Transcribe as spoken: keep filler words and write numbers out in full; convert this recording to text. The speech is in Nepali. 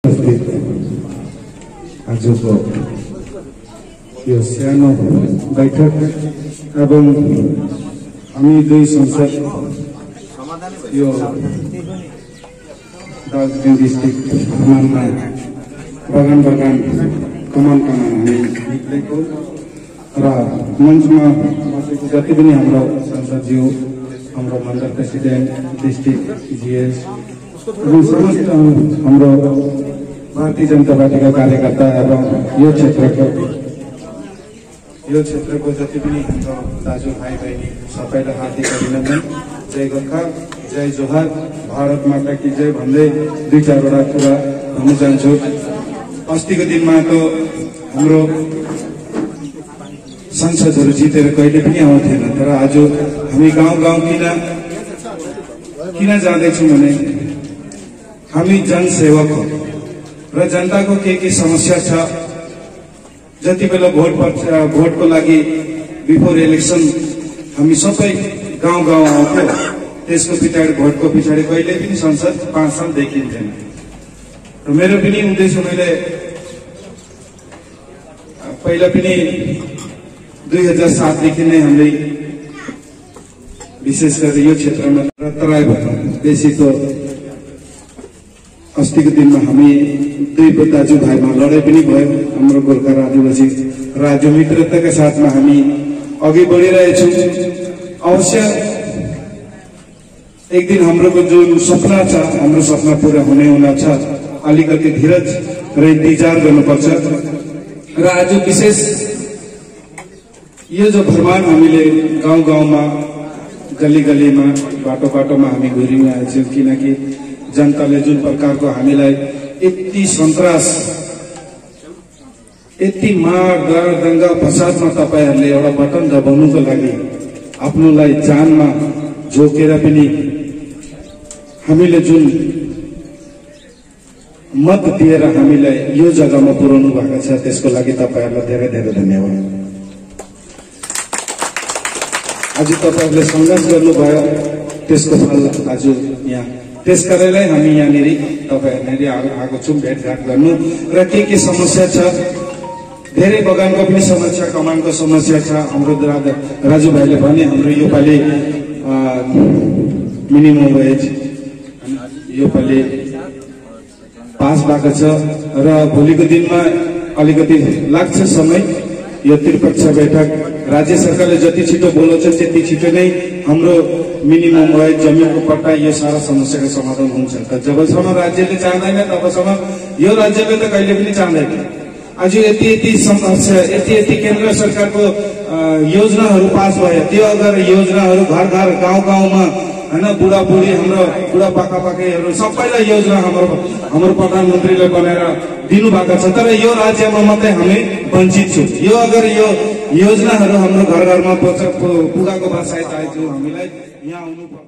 आजको यो सानो बैठक एवं हामी दुई संसद यो दार्जिलिङ डिस्ट्रिक्टमा बगान बगान कमान कमान हामी निक्लेको र मञ्चमा बसेको जति पनि हाम्रो संसदज्यू हाम्रो मण्डल प्रेसिडेन्ट डिस्ट्रिक्ट जिएस समस्त हाम्रो भारतीय जनता पार्टीका कार्यकर्ता एवं यो क्षेत्रको यो क्षेत्रको जति पनि हाम्रो दाजु भाइ बहिनी सबैलाई हार्दिक अभिनन्दन। जय गोर्खा, जय जोहार, भारत माता की जय भन्दै दुई चारवटा कुरा भन्न चाहन्छु। अस्तिको दिनमा त हाम्रो संसदहरू जितेर कहिले पनि आउँथेन, तर आज हामी गाउँ गाउँ किन किन जाँदैछौँ भने हामी जनसेवक हो र जनताको के के समस्या छ जति बेला भोट पर्छ भोटको लागि बिफोर इलेक्सन हामी सबै गाउँ गाउँ आउँथ्यो। त्यसको पछाडि भोटको पछाडि कहिले पनि संसद पाँच साल देखिन्थेन र मेरो पनि उद्देश्य मैले पहिला पनि दुई हजार सातदेखि नै हामीले विशेष गरी यो क्षेत्रमा तराई बेसी त अस्तिको दिनमा हामी दुई दाजु भाइमा लडाई पनि भयो। हाम्रो गोर्खा आदिवासी राज्य मित्रताका साथमा हामी अघि बढिरहेछौँ। अवश्य एक दिन हाम्रो जुन सपना छ हाम्रो सपना पूरा हुने हुना छ, अलिकति धीरज र इन्तजार गर्नुपर्छ। र आज विशेष यो जो भ्रमण हामीले गाउँ गाउँमा गली गलीमा बाटो बाटोमा हामी घुरिरहेका छौँ, किनकि जनताले जुन प्रकारको हामीलाई यति सन्तास यति मार डर दंगा फसादमा तपाईहरुले एउटा बटन दबाउनुको लागि आफ्नोलाई जानमा झोकेर पनि हामीले जुन मत दिएर हामीलाई यो जग्गामा पुर्याउनु भएको छ, त्यसको लागि तपाईहरुलाई धेरै धेरै धन्यवाद। आज तपाईहरुले संघर्ष गर्नुभयो, त्यसको फल आज यहाँ त्यसकारणले हामी यहाँनिर तपाईहरुले आएको छौँ भेटघाट गर्नु र के के समस्या छ। धेरै बगानको पनि समस्या, कमानको समस्या छ। हाम्रो राजुभाइले भने हाम्रो योपालि मिनिमम वेज योपालि पास भएको छ र भोलिको दिनमा अलिकति लाग्छ समय। यो त्रिपक्ष बैठक राज्य सरकारले जति छिटो बोल्छ त्यति छिटो नै हाम्रो मिनिमम वेज, जमिनको पट्टा, यो सारा समस्याको समाधान हुन्छ। त जबसम्म राज्यले चाहँदैन तबसम्म यो राज्यले त कहिले पनि चाहँदैन। आज यति यति समस्या, यति यति केन्द्र सरकारको योजनाहरू पास भयो, त्यो अगर योजनाहरू घर घर गाउँ गाउँमा हैन बुढा बुढी हाम्रो बुढा पाका पाकाहरू सबैलाई योजना हाम्रो हाम्रो प्रधानमन्त्रीले बनाएर दिनु भएको छ, तर यो राज्यमा मात्रै हामी वञ्चित छौँ। यो अगर यो योजनाहरू हाम्रो घर घरमा पुगाको बाद सायद हामीलाई यहाँ आउनु